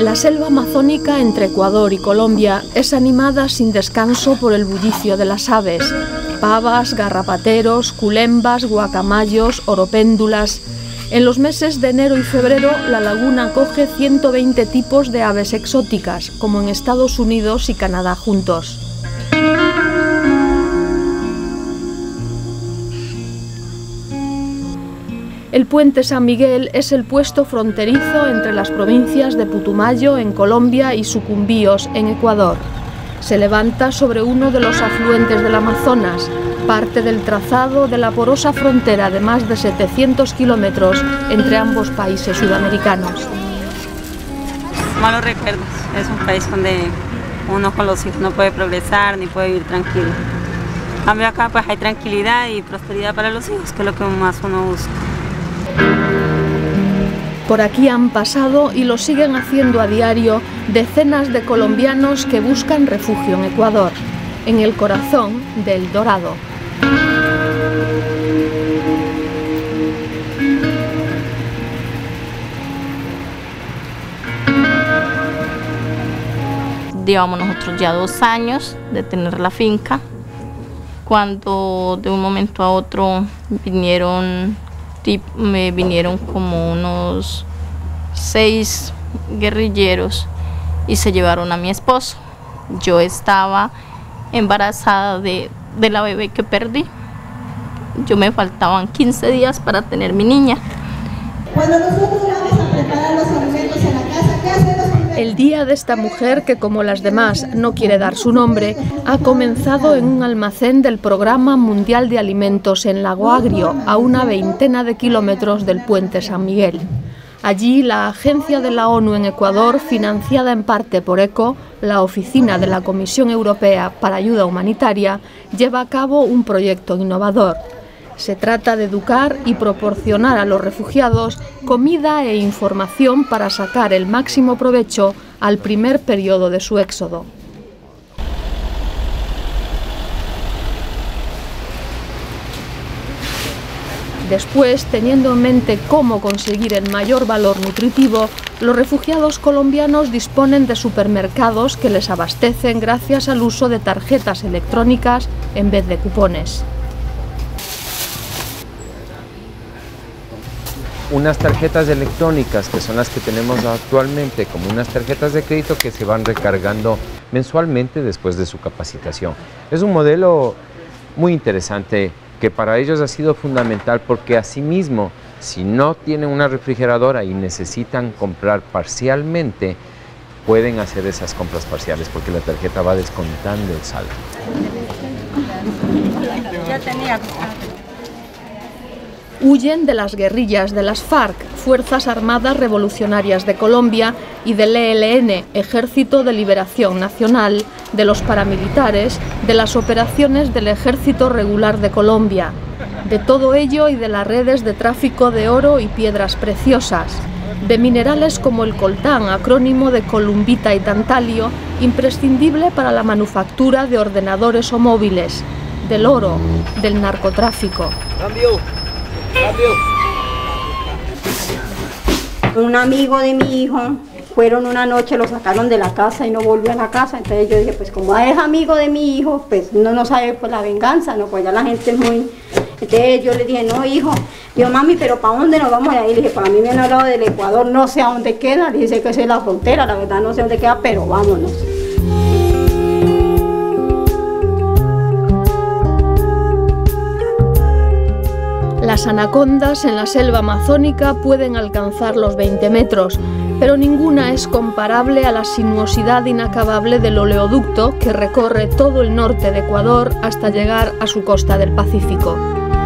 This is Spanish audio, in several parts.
La selva amazónica entre Ecuador y Colombia es animada sin descanso por el bullicio de las aves: pavas, garrapateros, culembas, guacamayos, oropéndulas. En los meses de enero y febrero, la laguna acoge 120 tipos de aves exóticas, como en Estados Unidos y Canadá juntos. El puente San Miguel es el puesto fronterizo entre las provincias de Putumayo, en Colombia, y Sucumbíos, en Ecuador. Se levanta sobre uno de los afluentes del Amazonas, parte del trazado de la porosa frontera de más de 700 kilómetros entre ambos países sudamericanos. Malos recuerdos. Es un país donde uno con los hijos no puede progresar ni puede vivir tranquilo. En cambio acá pues hay tranquilidad y prosperidad para los hijos, que es lo que más uno busca. Por aquí han pasado y lo siguen haciendo a diario decenas de colombianos que buscan refugio en Ecuador, en el corazón del Dorado. Llevamos nosotros ya 2 años de tener la finca, cuando de un momento a otro me vinieron como unos 6 guerrilleros y se llevaron a mi esposo. Yo estaba embarazada de la bebé que perdí. Me faltaban 15 días para tener mi niña. Cuando nosotros vamos a preparar los alimentos en la casa, ¿qué hacemos? El día de esta mujer, que como las demás no quiere dar su nombre, ha comenzado en un almacén del Programa Mundial de Alimentos en Lago Agrio, a una 20 de kilómetros del puente San Miguel. Allí, la agencia de la ONU en Ecuador, financiada en parte por ECHO, la oficina de la Comisión Europea para Ayuda Humanitaria, lleva a cabo un proyecto innovador. Se trata de educar y proporcionar a los refugiados comida e información para sacar el máximo provecho al primer periodo de su éxodo. Después, teniendo en mente cómo conseguir el mayor valor nutritivo, los refugiados colombianos disponen de supermercados que les abastecen gracias al uso de tarjetas electrónicas en vez de cupones. Unas tarjetas electrónicas, que son las que tenemos actualmente, como unas tarjetas de crédito que se van recargando mensualmente después de su capacitación. Es un modelo muy interesante que para ellos ha sido fundamental, porque asimismo, si no tienen una refrigeradora y necesitan comprar parcialmente, pueden hacer esas compras parciales porque la tarjeta va descontando el saldo. Huyen de las guerrillas de las FARC, Fuerzas Armadas Revolucionarias de Colombia, y del ELN, Ejército de Liberación Nacional, de los paramilitares, de las operaciones del Ejército Regular de Colombia, de todo ello y de las redes de tráfico de oro y piedras preciosas, de minerales como el coltán, acrónimo de columbita y tantalio, imprescindible para la manufactura de ordenadores o móviles, del oro, del narcotráfico. Un amigo de mi hijo, fueron una noche, lo sacaron de la casa y no volvió a la casa. Entonces yo dije, pues como es amigo de mi hijo, pues no sabe pues la venganza, no, pues ya la gente es muy... Entonces yo le dije, no hijo, digo mami, pero ¿para dónde nos vamos a ir? Le dije, para mí me han hablado del Ecuador, no sé a dónde queda, dice que es la frontera, la verdad no sé dónde queda, pero vámonos. Las anacondas en la selva amazónica pueden alcanzar los 20 metros, pero ninguna es comparable a la sinuosidad inacabable del oleoducto que recorre todo el norte de Ecuador hasta llegar a su costa del Pacífico.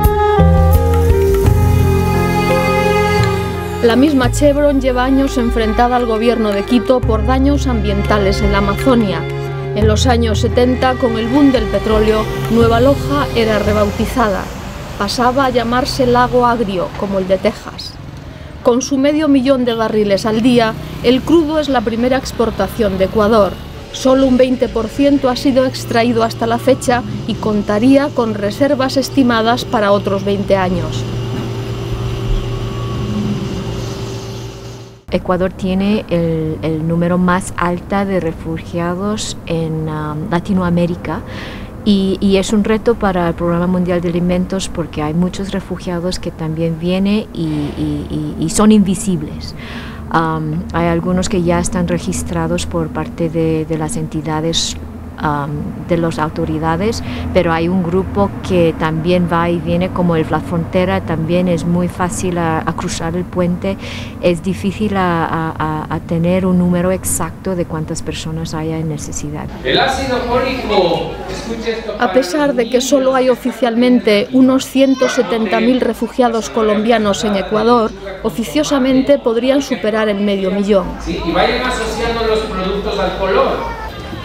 La misma Chevron lleva años enfrentada al gobierno de Quito por daños ambientales en la Amazonia. En los años 70, con el boom del petróleo, Nueva Loja era rebautizada. Pasaba a llamarse Lago Agrio, como el de Texas. Con su 500.000 de barriles al día, el crudo es la primera exportación de Ecuador. Solo un 20% ha sido extraído hasta la fecha y contaría con reservas estimadas para otros 20 años. Ecuador tiene el número más alto de refugiados en Latinoamérica y es un reto para el Programa Mundial de Alimentos porque hay muchos refugiados que también vienen y son invisibles. Hay algunos que ya están registrados por parte de las entidades de las autoridades, pero hay un grupo que también va y viene, como la frontera también es muy fácil a cruzar el puente, es difícil a tener un número exacto de cuántas personas haya en necesidad. El ácido fólico, a pesar de que solo hay oficialmente unos 170.000 refugiados colombianos en Ecuador, oficiosamente podrían superar el 500.000. Sí, y vayan asociando los productos al color.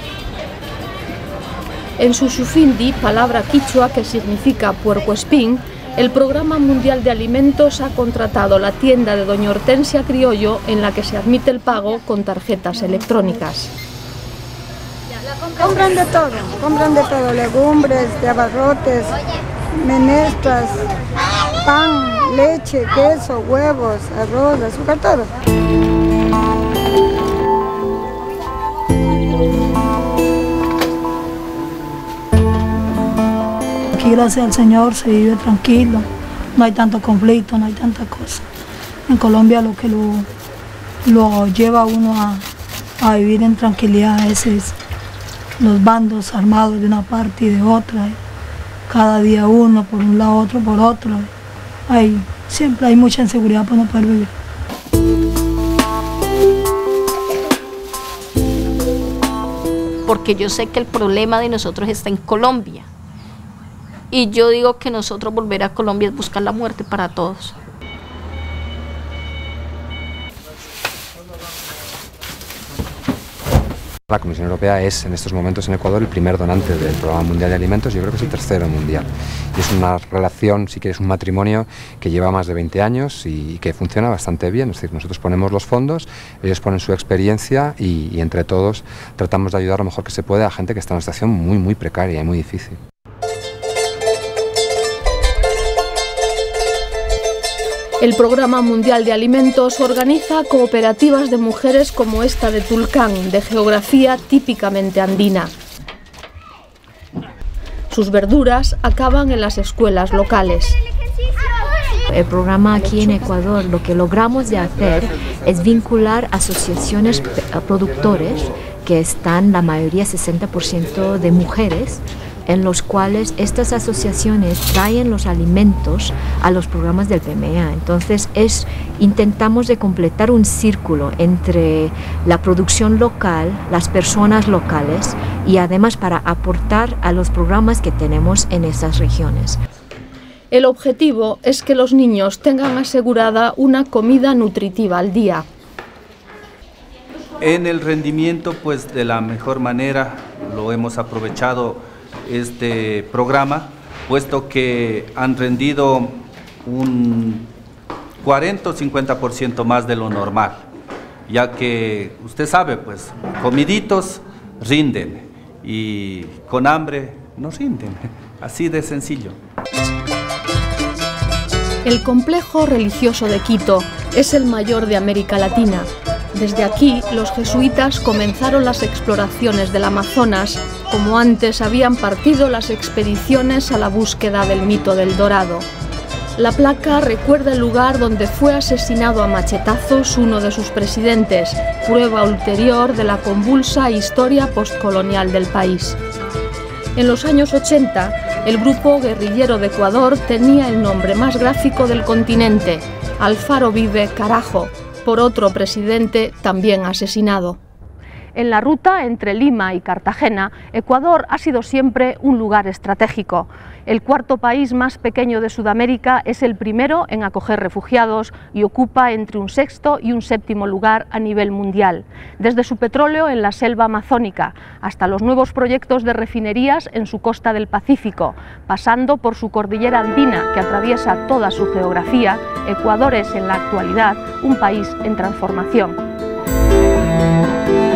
En Sushufindi, palabra quichua que significa puercoespín, el Programa Mundial de Alimentos ha contratado la tienda de Doña Hortensia Criollo en la que se admite el pago con tarjetas electrónicas. Compran de todo, legumbres, de abarrotes, menestras, pan, leche, queso, huevos, arroz, azúcar, todo. Aquí, gracias al Señor, se vive tranquilo, no hay tanto conflicto, no hay tanta cosa. En Colombia lo que lo lleva a uno a vivir en tranquilidad es los bandos armados de una parte y de otra. Cada día uno por un lado, otro por otro. Siempre hay mucha inseguridad para no poder vivir. Porque yo sé que el problema de nosotros está en Colombia. Y yo digo que nosotros volver a Colombia es buscar la muerte para todos. La Comisión Europea es en estos momentos en Ecuador el primer donante del Programa Mundial de Alimentos, yo creo que es el tercero mundial. Y es una relación, si quieres, un matrimonio que lleva más de 20 años y que funciona bastante bien. Es decir, nosotros ponemos los fondos, ellos ponen su experiencia y entre todos tratamos de ayudar lo mejor que se puede a gente que está en una situación muy precaria y muy difícil. El Programa Mundial de Alimentos organiza cooperativas de mujeres como esta de Tulcán, de geografía típicamente andina. Sus verduras acaban en las escuelas locales. El programa aquí en Ecuador, lo que logramos de hacer es vincular asociaciones productores que están, la mayoría 60% de mujeres, en los cuales estas asociaciones traen los alimentos a los programas del PMA. Entonces intentamos de completar un círculo entre la producción local, las personas locales y además para aportar a los programas que tenemos en esas regiones. El objetivo es que los niños tengan asegurada una comida nutritiva al día. En el rendimiento, pues de la mejor manera lo hemos aprovechado este programa, puesto que han rendido un 40 o 50% más de lo normal, ya que usted sabe, pues comiditos rinden y con hambre no rinden, así de sencillo. El complejo religioso de Quito es el mayor de América Latina. Desde aquí, los jesuitas comenzaron las exploraciones del Amazonas, como antes habían partido las expediciones a la búsqueda del mito del Dorado. La placa recuerda el lugar donde fue asesinado a machetazos uno de sus presidentes, prueba ulterior de la convulsa historia postcolonial del país. En los años 80, el grupo guerrillero de Ecuador tenía el nombre más gráfico del continente, Alfaro Vive Carajo, por otro presidente también asesinado. En la ruta entre Lima y Cartagena, Ecuador ha sido siempre un lugar estratégico. El cuarto país más pequeño de Sudamérica es el primero en acoger refugiados y ocupa entre un sexto y un séptimo lugar a nivel mundial, desde su petróleo en la selva amazónica hasta los nuevos proyectos de refinerías en su costa del Pacífico, pasando por su cordillera andina que atraviesa toda su geografía. Ecuador es en la actualidad un país en transformación.